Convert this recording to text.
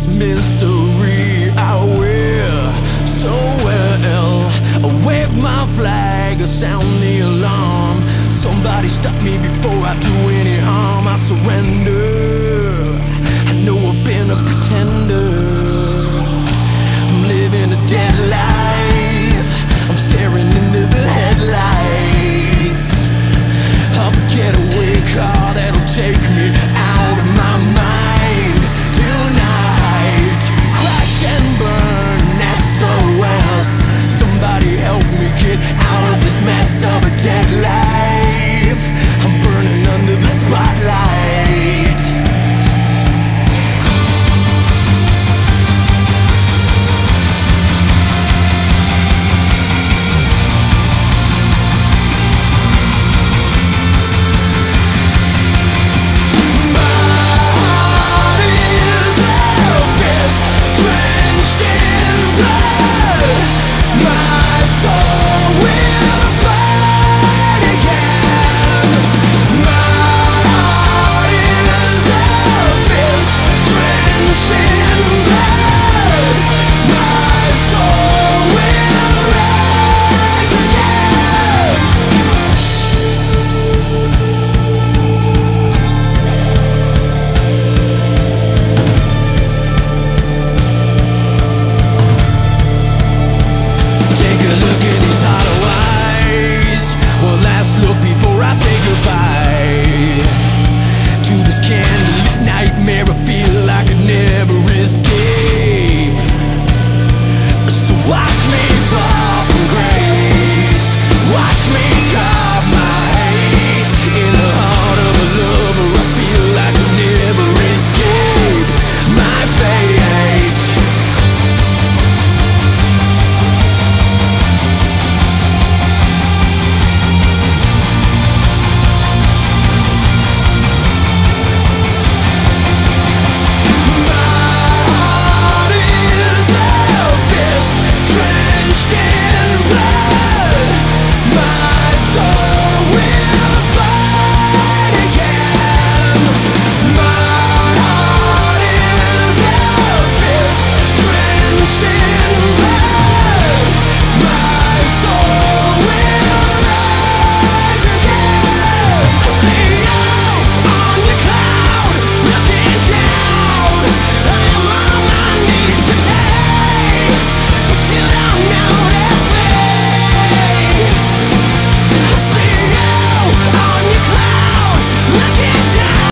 this misery I wear so well. I wave my flag, I sound the alarm. Somebody stop me before I do any harm. I surrender, I know I've been a pretender. I'm living a dead